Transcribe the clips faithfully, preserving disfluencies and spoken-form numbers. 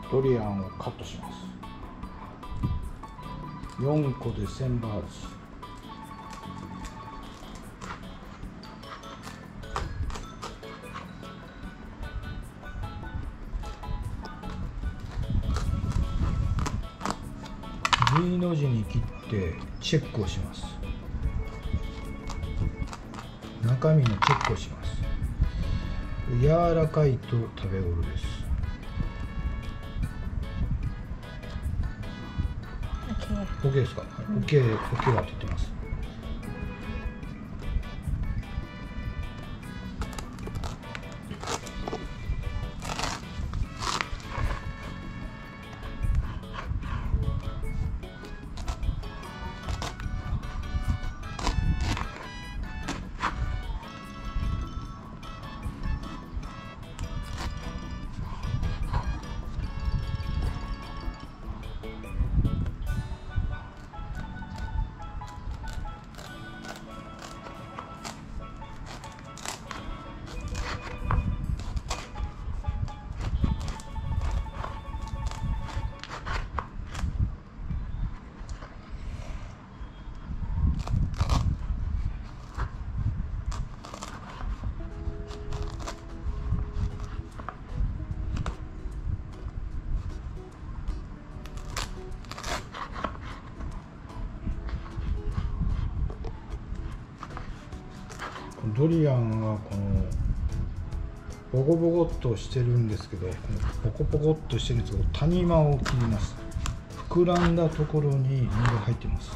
ドリアンをカットします。よんこでせんバーツ。V の字に切ってチェックをします。中身のチェックをします。柔らかいと食べ頃です。OK ですか？はい、OK、OK はって言ってます。ドリアンはこのボコボコっとしてるんですけど、このボコボコっとしてるんですけど、谷間を切ります。膨らんだところに実が入ってます。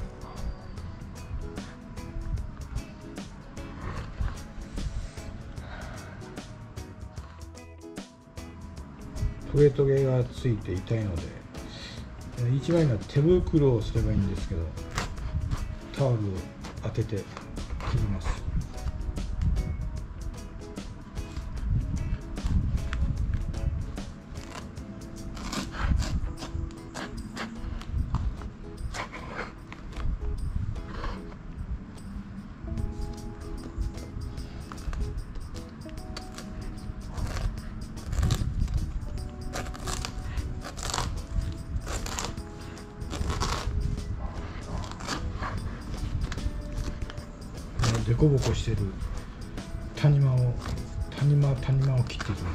トゲトゲがついて痛いので、一番いいのは手袋をすればいいんですけど、タオルを当てて切ります。デコボコしてる谷間を谷間谷間を切っていきます。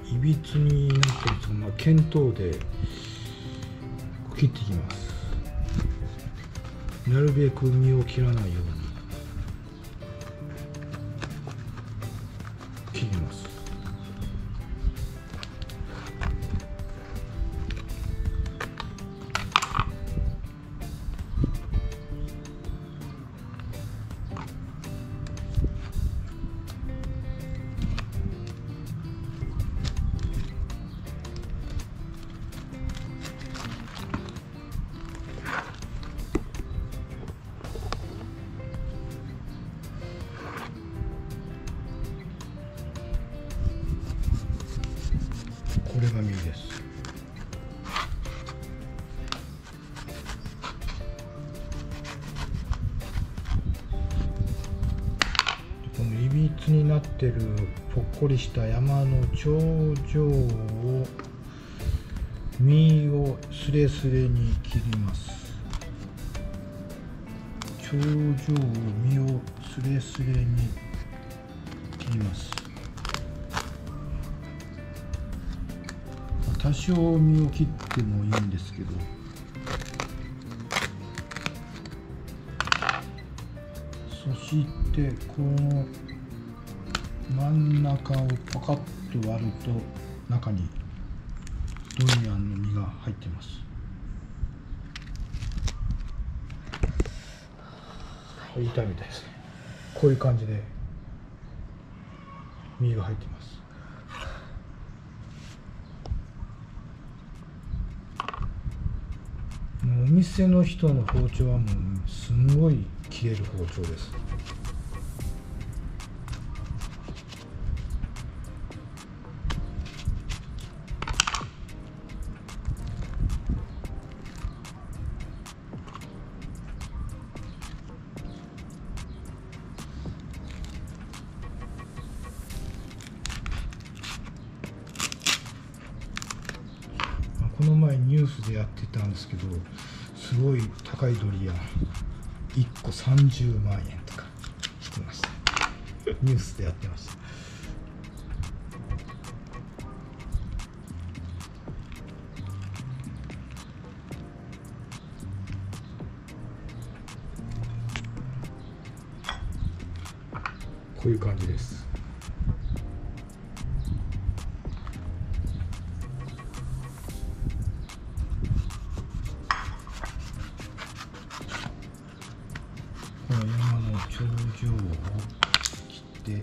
いびつになってると、まあ、見当で切っていきます。なるべく身を切らないように切ります。これが身です。このいびつになってるぽっこりした山の頂上を身をスレスレに切ります。頂上を身をスレスレに切ります。多少身を切ってもいいんですけど、そしてこの真ん中をパカッと割ると中にドリアンの実が入ってます。痛いみたいですね。こういう感じで実が入ってます。お店の人の包丁はもうすんごい切れる包丁です。この前ニュースでやってたんですけど、すごい高いドリアンいっこさんじゅうまんえんとかしてました。ニュースでやってました。こういう感じです。この山の頂上を切って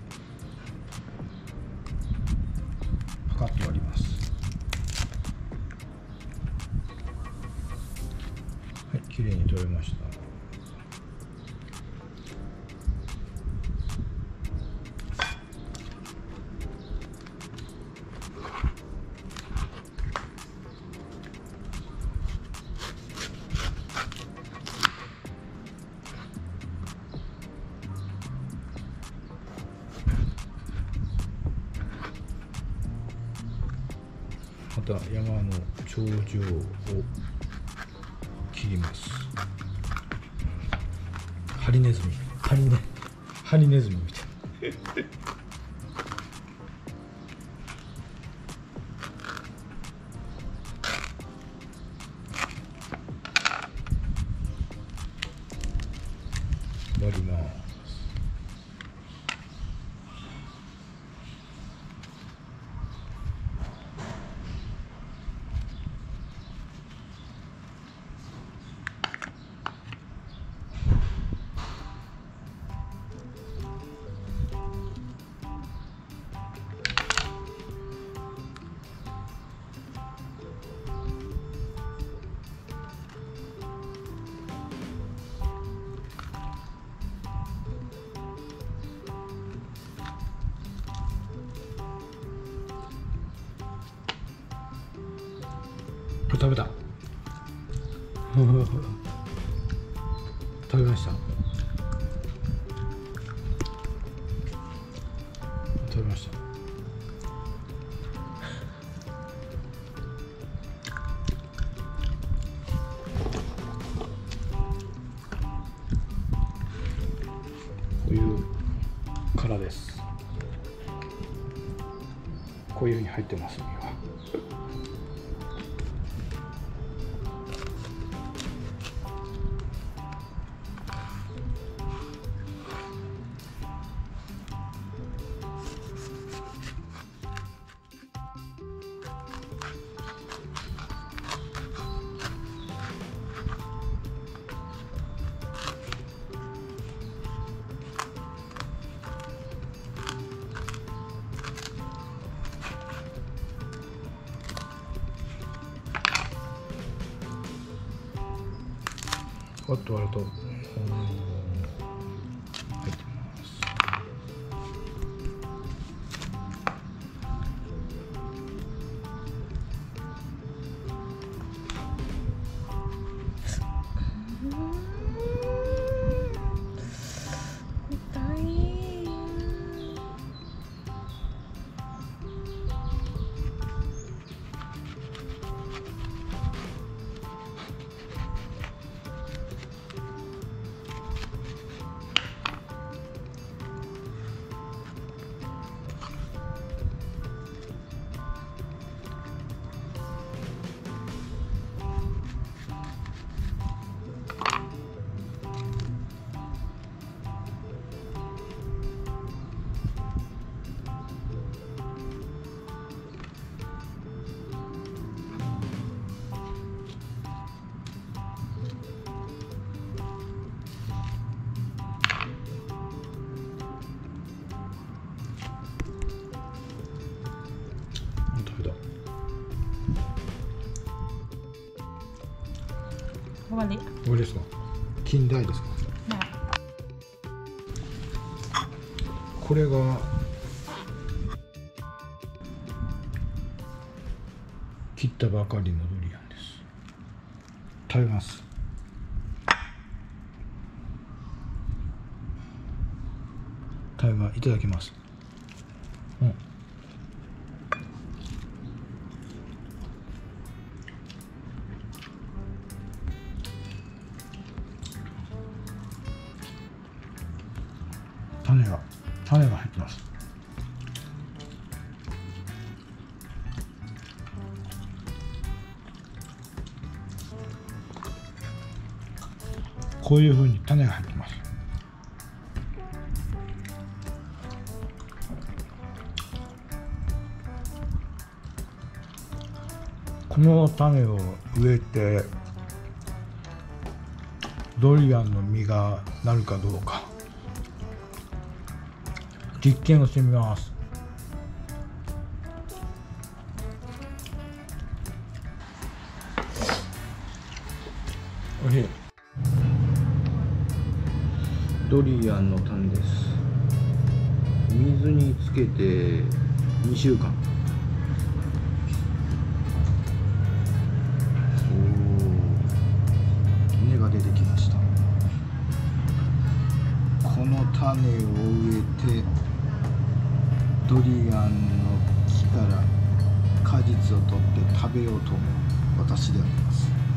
パカッと割ります。はい、きれいに取れました。また山の頂上を切ります。ハリネズミ、ハリネ、ハリネズミみたいな。割ります。食べた。食べました。食べました。こういう殻です。ここういうふうに入ってます、実は。パッと割ると、うん、入ってます。 終わり。 終わりですか。近代ですか。これが切ったばかりのドリアンです。食べます。食べまいただきます。うん。種が種が入ってます。こういうふうに種が入ってます。この種を植えてドリアンの実がなるかどうか実験をしてみます。おいしい。ドリアンの種です。水につけてにしゅうかん。おお、根が出てきました。この種を植えてドリアンの木から果実を取って食べようと思う私であります。